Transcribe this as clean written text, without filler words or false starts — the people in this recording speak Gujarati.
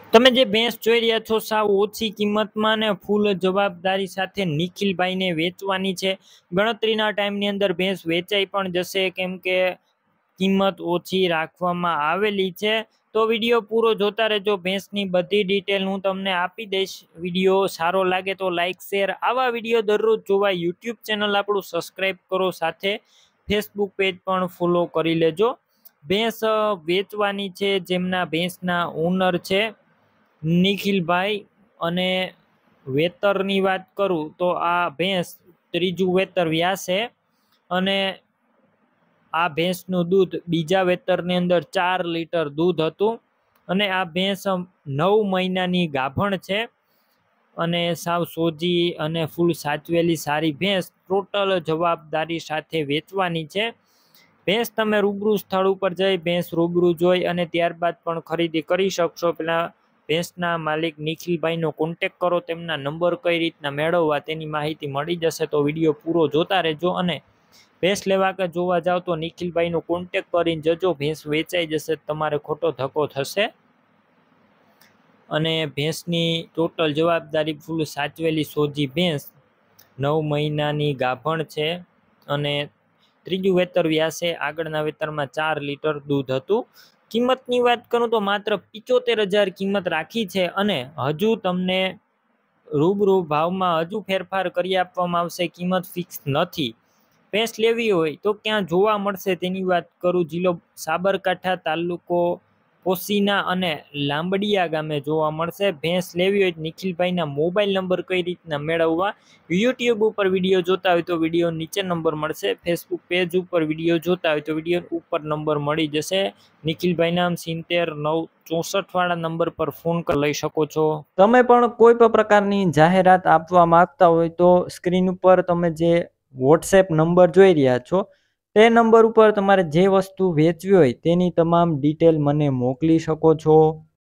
તમે જે ભેંસ જોઈ રહ્યા છો સાવ ઓછી કિંમતમાં ને ફૂલ જવાબદારી સાથે નિખિલભાઈને વેચવાની છે. ગણતરીના ટાઈમની અંદર ભેંસ વેચાઈ પણ જશે, કેમ કે કિંમત ઓછી રાખવામાં આવેલી છે. તો વિડીયો પૂરો જોતા રહેજો. ભેંસની બધી ડિટેલ હું તમને આપી દઈશ. વિડીયો સારો લાગે તો લાઈક શેર. આવા વિડીયો દરરોજ જોવા યુટ્યુબ ચેનલ આપણું સબસ્ક્રાઈબ કરો, સાથે ફેસબુક પેજ પણ ફોલો કરી લેજો. ભેંસ વેચવાની છે, જેમના ભેંસના ઓનર છે નિખિલભાઈ. અને વેતરની વાત કરું તો આ ભેંસ ત્રીજું વેતર વ્યાસે, અને આ ભેંસનું દૂધ બીજા વેતરની અંદર 4 લીટર દૂધ હતું. અને આ ભેંસ 9 મહિનાની ગાભણ છે, અને સાવ સોજી અને ફૂલ સાચવેલી સારી ભેંસ ટોટલ જવાબદારી સાથે વેચવાની છે. ભેંસ તમે રૂબરૂ સ્થળ ઉપર જઈ ભેંસ રૂબરૂ જોઈ અને ત્યારબાદ પણ ખરીદી કરી શકશો. પેલા ભેંસના માલિક નિખિલભાઈનો કોન્ટેક કરો, તેમના નંબર કઈ રીતના મેળવવા તેની માહિતી મળી જશે. તો વિડીયો પૂરો જોતા રહેજો. અને ભેંસ લેવા કે જોવા જાવ તો નિખિલભાઈનો કોન્ટેક કરીને જજો. ભેંસ વેચાઈ જશે, તમારે ખોટો ધક્કો થશે. અને ભેંસની ટોટલ જવાબદારી ફૂલ સાચવેલી સોજી ભેંસ 9 મહિનાની ગાભણ છે, અને ત્રીજું વેતર વ્યાસે. આગળના વેતરમાં 4 લીટર દૂધ હતું. કિંમતની વાત કરું તો માત્ર 75,000 કિંમત રાખી છે, અને હજુ તમને રૂબરૂ ભાવમાં હજુ ફેરફાર કરી આપવામાં આવશે. કિંમત ફિક્સ નથી. ભેંસ લેવી હોય તો ક્યાં જોવા મળશે તેની વાત કરું. જિલ્લો સાબરકાંઠા, તાલુકો પોશીના અને લાંબડિયા ગામે જોવા મળશે. ભેંસ લેવી હોય તો નિખિલભાઈના મોબાઈલ નંબર કઈ રીતના મેળવવા. યુટ્યુબ ઉપર વિડીયો જોતા હોય તો વિડીયો નીચે નંબર મળશે. ફેસબુક પેજ ઉપર વિડીયો જોતા હોય તો વિડીયો ઉપર નંબર મળી જશે. નિખિલભાઈના 70 9 64 વાળા નંબર પર ફોન કરી લઈ શકો છો. તમે પણ કોઈ પણ પ્રકારની જાહેરાત આપવા માંગતા હોય તો સ્ક્રીન ઉપર તમે જે વોટ્સએપ નંબર જોઈ રહ્યા છો તે નંબર ઉપર તમારે જે વસ્તુ વેચવી હોય તેની તમામ ડિટેલ મને મોકલી શકો છો.